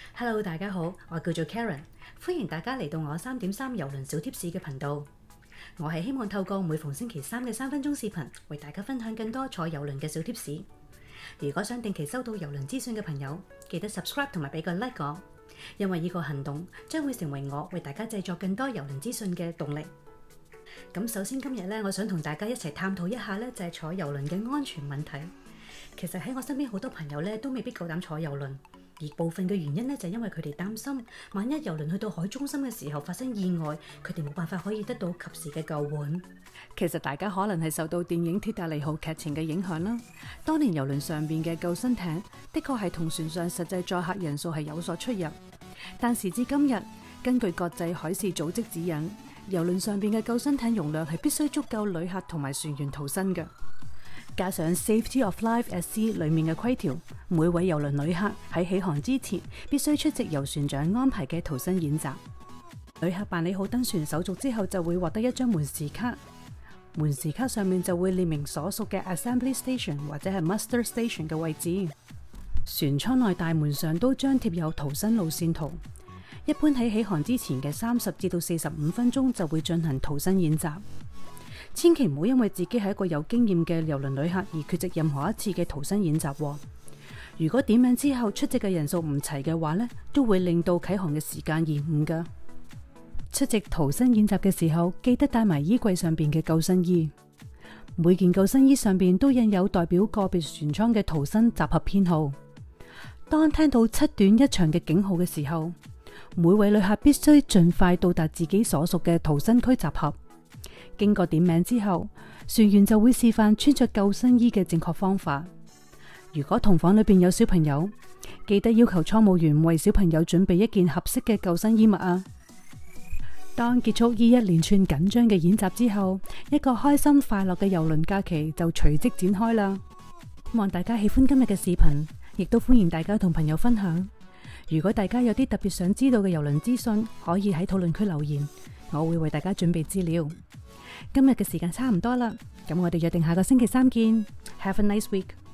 Hello， 大家好，我叫做 Karen， 歡迎大家嚟到我3.3郵輪小貼士嘅頻道。我係希望透過每逢星期三嘅3分鐘視頻，為大家分享更多坐郵輪嘅小貼士。如果想定期收到郵輪資訊嘅朋友，記得 subscribe 同埋俾個 like 我，因為呢個行動將會成為我為大家製作更多郵輪資訊嘅動力。咁首先今日咧，我想同大家一齊探討一下咧，就係坐郵輪嘅安全問題。其實喺我身邊好多朋友咧都未必夠膽坐郵輪。而部分嘅原因咧，就係因為佢哋擔心，萬一郵輪去到海中心嘅時候發生意外，佢哋冇辦法可以得到及時嘅救援。 其實大家可能係受到電影《鐵達尼號》劇情嘅影響啦。當年郵輪上邊嘅救生艇的確係同船上實際載客人數係有所出入，但時至今日，根據國際海事組織指引，郵輪上邊嘅救生艇容量係必須足夠旅客同埋船員逃生嘅。加上 Safety of Life at Sea 裏面嘅規條，每位郵輪旅客喺起航之前必須出席由船長安排嘅逃生演習。旅客辦理好登船手續之後，就會獲得一張門匙卡，門匙卡上面就會列明所屬嘅 Assembly Station 或者係 Muster Station 嘅位置。船艙內大門上都張貼有逃生路線圖，一般喺起航之前嘅30至到45分鐘就會進行逃生演習。千祈唔好因為自己係一個有經驗嘅郵輪旅客而缺席任何一次嘅逃生演習。如果點名之後出席嘅人數唔齊嘅話呢，都會令到啟航嘅時間延誤噶。出席逃生演習嘅時候，記得帶埋衣櫃上邊嘅救生衣。每件救生衣上邊都印有代表個別船艙嘅逃生集合編號。當聽到7短1長嘅警號嘅時候，每位旅客必須盡快到達自己所屬嘅逃生區集合。經過點名之後，船員就會示範穿着救生衣嘅正確方法。如果同房裏邊有小朋友，記得要求倉務員為小朋友準備一件合適嘅救生衣物啊！當結束呢一連串緊張嘅演習之後，一個開心快樂嘅郵輪假期就隨即展開啦。希望大家喜歡今日嘅視頻，亦都歡迎大家同朋友分享。如果大家有啲特別想知道嘅郵輪資訊，可以喺討論區留言，我會為大家準備資料。今日嘅時間差唔多啦，咁我哋約定下個星期三見。Have a nice week。